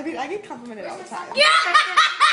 mean, I get complimented all the time. Yeah!